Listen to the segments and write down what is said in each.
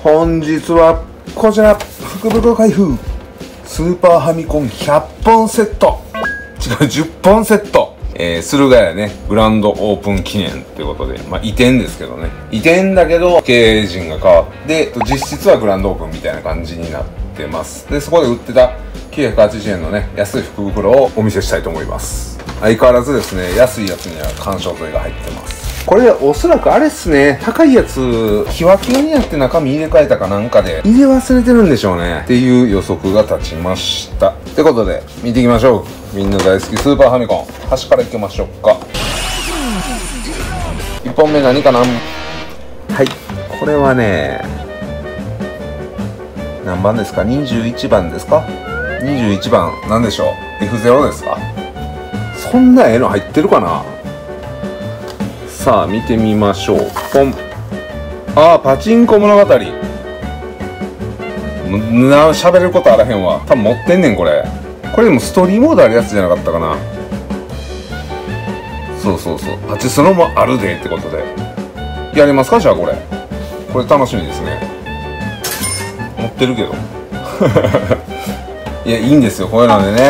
本日はこちら、福袋開封スーパーファミコン100本セット、違う10本セット、駿河屋ねグランドオープン記念ということで、まあ移転ですけどね、移転だけど経営陣が変わって実質はグランドオープンみたいな感じになってます。でそこで売ってた980円のね安い福袋をお見せしたいと思います。相変わらずですね、安いやつには緩衝材が入ってます。これおそらくあれっすね、高いやつキワキワになって中身入れ替えたかなんかで入れ忘れてるんでしょうねっていう予測が立ちました。ってことで見ていきましょう。みんな大好きスーパーファミコン、端からいきましょうか。1本目何かな。はい、これはね何番ですか。21番ですか。21番なんでしょう。 F0 ですか。そんな絵の入ってるかな。さあ見てみましょう。ポン。あー、パチンコ物語。喋ることあらへんわ。多分持ってんねんこれ。これでもストーリーモードあるやつじゃなかったかな。そうそうそう、パチスロもあるでってことでやりますか。じゃあこれ楽しみですね。持ってるけどいやいいんですよこういうのでね。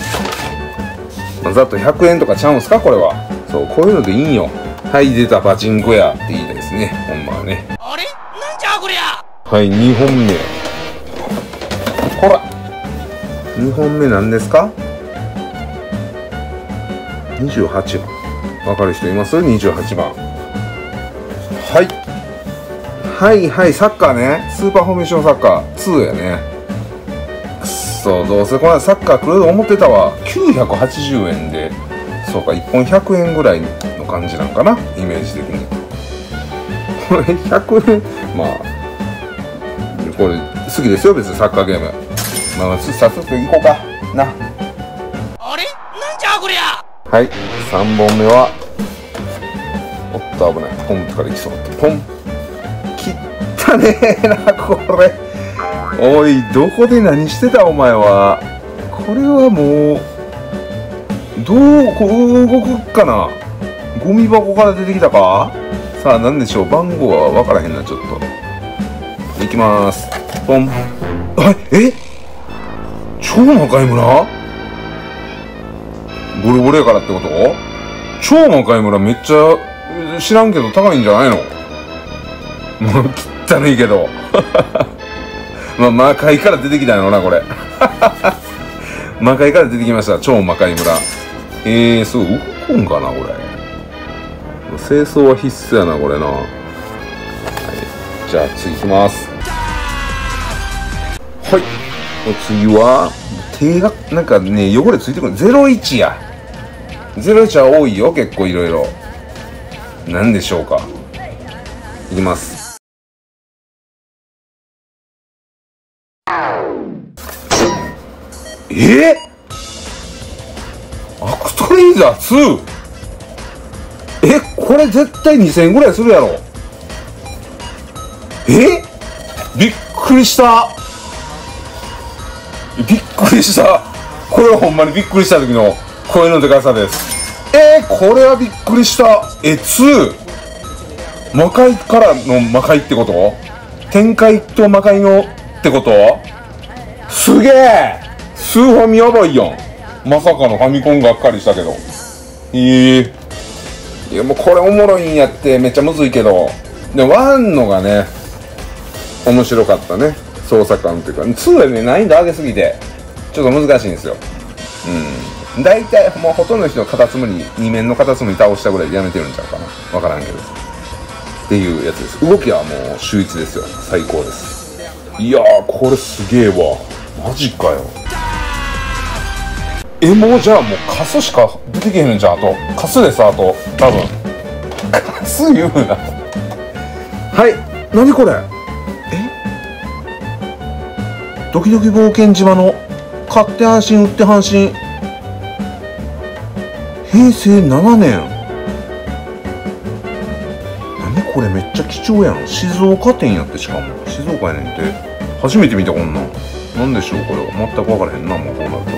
ざっと100円とかちゃうんすかこれは。そう、こういうのでいいんよ。はい、出たパチンコやって言いたいですね、ほんまはね。 あれなんじゃこりゃ。 はい、2本目。ほら2本目なんですか。28番わかる人います。28番。はいはい、サッカーね。スーパーフォーメーションサッカー2やね。くっそ、どうせこのサッカー来ると思ってたわ。980円で、そうか、1本100円ぐらいの感じなんかな、イメージ的に。これ100円、まあこれ好きですよ別にサッカーゲーム。まあ早速行こうかな。 あれなんじゃこりゃ。 はい、3本目はおっと危ない、ポンからいきそうだった。ポン。切ったねーなこれ。おい、どこで何してたお前は。これはもうどうこう動くかな。ゴミ箱から出てきたか。さあ何でしょう。番号は分からへんな。ちょっといきます。ポン。あ、超魔界村ゴルゴレやからってこと。超魔界村めっちゃ知らんけど高いんじゃないの。もう汚いけどまあ魔界から出てきたのなこれ魔界から出てきました、超魔界村。そう動くんかなこれ。清掃は必須やなこれな。はい、じゃあ次いきます。はい、お次は手がなんかね汚れついてくる。01や。01は多いよ結構いろいろ。何でしょうか。いきます。アクトレイザー2。これ絶対2000円ぐらいするやろ。びっくりした。びっくりした。これはほんまにびっくりした時の声のでかさです。これはびっくりした。2魔界からの魔界ってこと。天界と魔界のってこと。すげえ。スーファミやばいやん。まさかのファミコンがっかりしたけど。いやもうこれおもろいんやって。めっちゃむずいけど。で1のがね面白かったね、操作感というか。2はね難易度上げすぎてちょっと難しいんですよ。大体もうほとんどの人はカタツムリ、2面のカタツムリ倒したぐらいでやめてるんちゃうかな、分からんけどっていうやつです。動きはもう秀逸ですよ。最高です。いやーこれすげえわ。マジかよ。もうじゃあもうカスしか出てけへんじゃん。あとカスです。あと多分カス言うなはい、何これ。ドキドキ冒険島の買って安心売って半身。平成7年。何これめっちゃ貴重やん。静岡店やって。しかも静岡やねんて。初めて見たこんなん。なんでしょうこれは。全く分からへんな。もうこうなる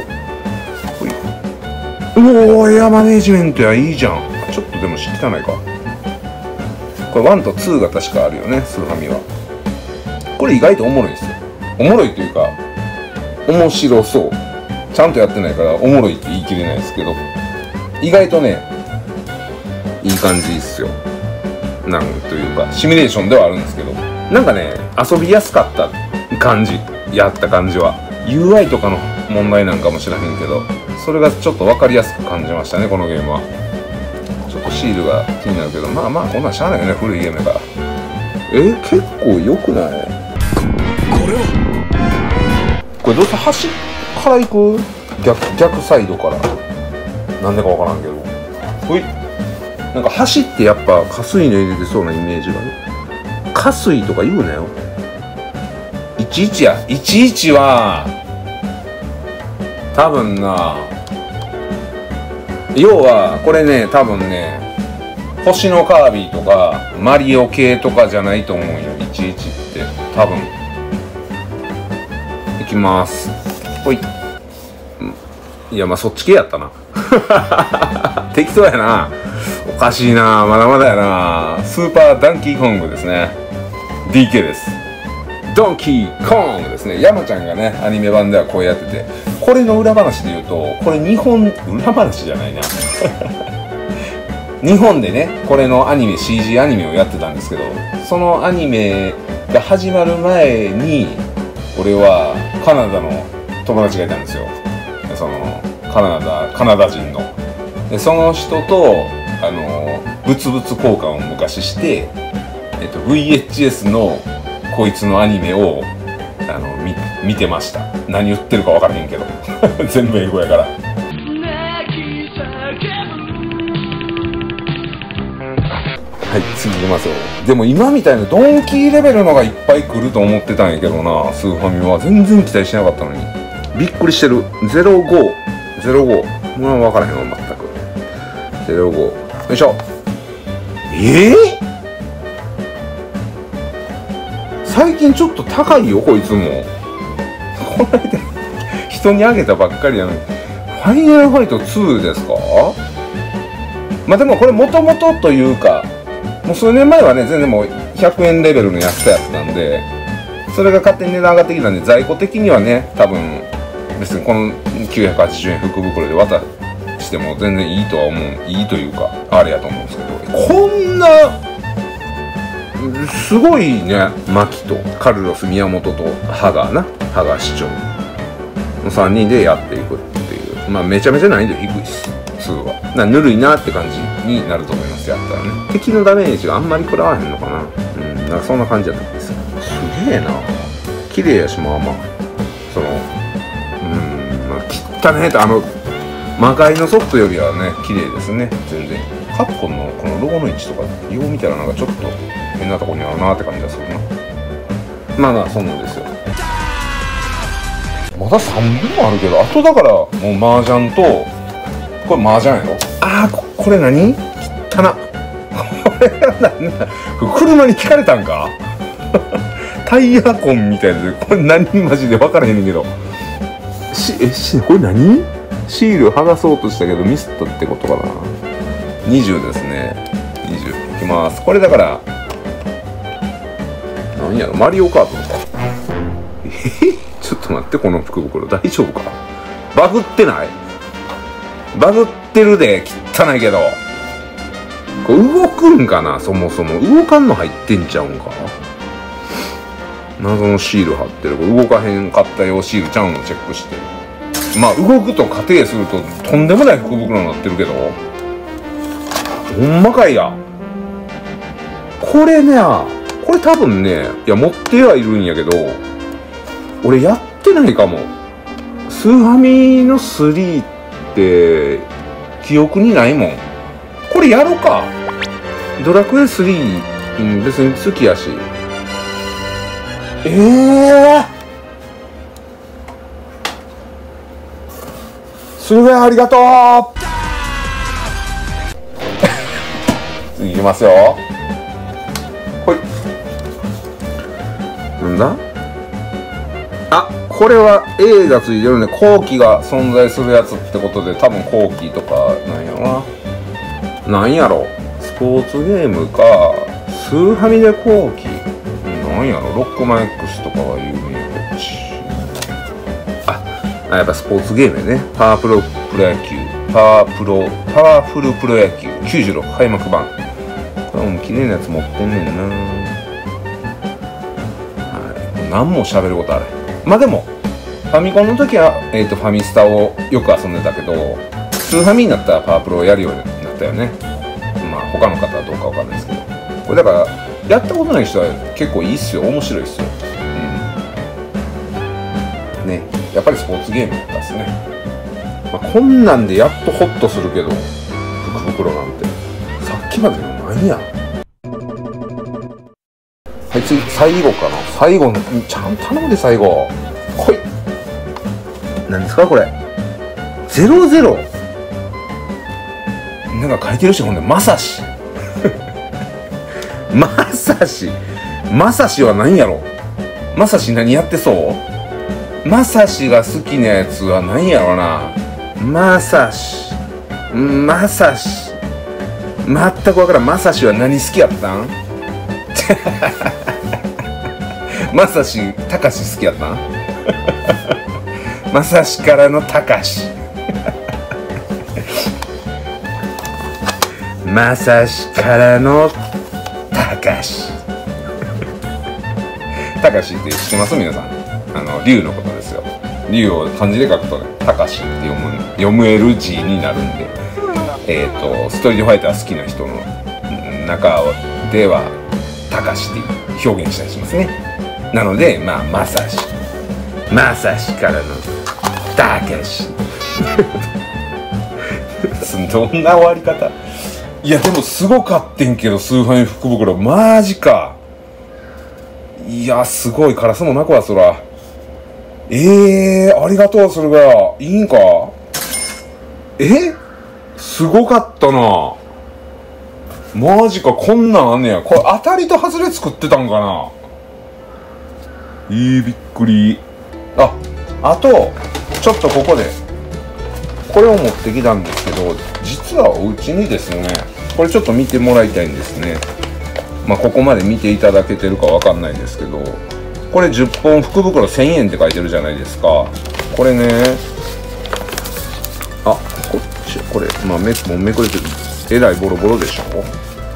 と。おお、エアマネージメントや。いいじゃん。ちょっとでも汚いか。これ1と2が確かあるよね、スーファミは。 これ意外とおもろいですよ。おもろいというか面白そう。ちゃんとやってないからおもろいって言い切れないですけど、意外とねいい感じですよ。なんというかシミュレーションではあるんですけど、なんかね遊びやすかった感じ、やった感じは UI とかの問題なんかもしれへんけど、それがちょっと分かりやすく感じましたね、このゲームは。ちょっとシールが気になるけど、まあまあこんなんしゃあないよね、古いゲームやから。結構良くない？これどうせ端から行く？逆サイドからなんでか分からんけど、ほい、なんか橋ってやっぱ加水の入れてそうなイメージがね。加水とか言うなよ。11や。11は多分な、要はこれね、多分ね星のカービィとかマリオ系とかじゃないと思うよ、11って多分。いきます。ほい。いや、まあそっち系やったな適当やな。おかしいな、まだまだやな。スーパーダンキーコングですね。 DK です。ドンキーコングですね。山ちゃんがねアニメ版ではこうやってて、これの裏話で言うと、これ日本裏話じゃないな日本でねこれのアニメ CG アニメをやってたんですけど、そのアニメが始まる前に俺はカナダの友達がいたんですよ。そのカナダ人の。でその人と物々交換を昔して、VHS のこいつのアニメを見てました。何言ってるか分からへんけど全部英語やから。はい、次いきますよ。でも今みたいなドンキーレベルのがいっぱい来ると思ってたんやけどな、スーファミは全然期待しなかったのにびっくりしてる。05もう分からへんわ、全く。05、よいしょ。最近ちょっと高いよこいつも。この間人にあげたばっかりなのに。ファイナルファイト2ですか？まあでもこれもともとというか、もう数年前はね全然もう100円レベルの安いやつなんで、それが勝手に値段上がってきたんで、在庫的にはね多分別にこの980円福袋で渡しても全然いいとは思う、いいというかあれやと思うんですけど、こんなすごいね、マキとカルロス宮本とハガ市長の3人でやっていくっていう、まあめちゃめちゃ難易度低いし、2はぬるいなって感じになると思います。やったらね、敵のダメージがあんまり食らわへんのかな。なんかそんな感じだったんですよ。すげえな、綺麗やし、まあまあそのまあ汚ねえと、魔界のソフトよりはね綺麗ですね、全然。カプコンのこのロゴの位置とかよう見たらなんかちょっと変なとこにあるなって感じがするな。まあまあそうなんですよ。まだ3本もあるけど、あとだからもう麻雀と、これ麻雀やろ。これ何？汚なこれは何だ、車に聞かれたんかタイヤコンみたいな。これ何マジで分からへんねんけど、これ何？シール剥がそうとしたけどミスったってことかな。20ですね。20いきます。これだから何やろ、マリオカートとか。ちょっと待って、この福袋大丈夫か？バグってない？バグってるで、汚いけど。これ動くんかな、そもそも。動かんの入ってんちゃうんか。謎のシール貼ってる。これ動かへんかったよシールちゃうんのチェックして。まあ動くと仮定するととんでもない福袋になってるけど、ほんまかいや。これね、これ多分ね、いや持ってはいるんやけど俺やってないかも。スーファミの3って記憶にないもん。これやろか。ドラクエ3、別に好きやし。すげえありがとう次いきますよ。ほい。なんだ、これは A がついてるんで後期が存在するやつってことで、多分後期とかなんやろな。なんやろ、スポーツゲームかスーファミで後期。 なんやろ、ロックマン X とかは有名だし、やっぱスポーツゲームやね。パワフルプロ野球96開幕版。これも綺麗なやつ持ってんねんな。はい、何も喋ることあれ。まあでもファミコンの時は、ファミスタをよく遊んでたけど、スーファミになったらパワプロをやるようになったよね。まあ他の方はどうかわかんないですけど、これだからやったことない人は結構いいっすよ、面白いっすよ。ね、やっぱりスポーツゲームだったっすね。まあ、こんなんでやっとホッとするけど、福袋なんてさっきまでの何や。はい、次最後かな。最後ちゃんと頼むで、最後来い。何ですかこれ、00なんか書いてるし、ほんでまさしまさしは何やろ。まさし何やってそう。まさしが好きなやつは何やろな。まさし全くわからん。まさしは何好きやったんまさしたかし好きやったんまさしからのたかしまさしからのたかしたかしって知ってます皆さん。竜のことですよ。竜を漢字で書くとね、たかしって読める字になるんで、ストリートファイター好きな人の中ではたかしって表現したりしますね。なのでまあまさしからのたかしどんな終わり方。いやでもすごかってんけど、スーファミ福袋マジか。いやすごい。カラスもなくわそら。ありがとう。それがいいんか。すごかったな。マジか。こんなんあんねや。これ当たりと外れ作ってたんかな。びっくり。あとちょっとここでこれを持ってきたんですけど、実はお家にですね、これちょっと見てもらいたいんですね。まあここまで見ていただけてるかわかんないですけど、これ10本福袋1000円って書いてるじゃないですか。これね、これまあもうめくれてる。えらいボロボロでしょ。これね、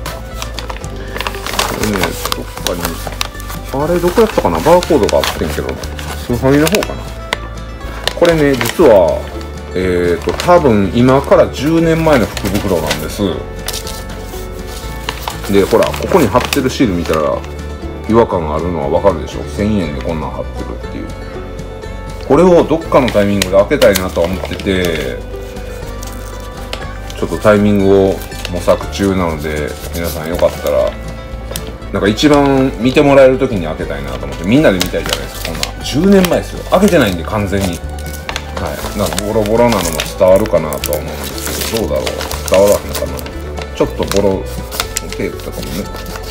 どっかにあれどこやったかな、バーコードがあってんけど、スーファミの方かな。これね実は多分今から10年前の福袋なんです。でほら、ここに貼ってるシール見たら違和感があるのはわかるでしょ。1000円でこんなん貼ってるっていう。これをどっかのタイミングで開けたいなとは思ってて、ちょっとタイミングを模索中なので、皆さんよかったらなんか一番見てもらえる時に開けたいなと思って、みんなで見たいじゃないですか。こんな10年前ですよ。開けてないんで完全に。はい、なんかボロボロなのも伝わるかなとは思うんですけど、どうだろう、伝わらへんのかな。ちょっとボロテープとかもね、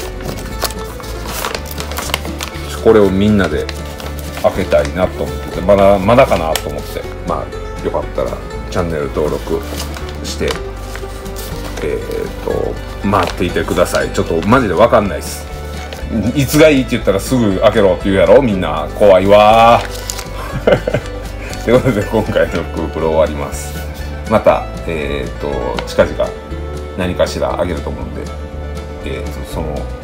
これをみんなで開けたいなと思ってて、まだかなと思って、まあよかったらチャンネル登録して待っていてください。ちょっとマジで分かんないです。いつがいいって言ったらすぐ開けろって言うやろ、みんな。怖いわということで今回の福袋終わります。また近々何かしらあげると思うんで、その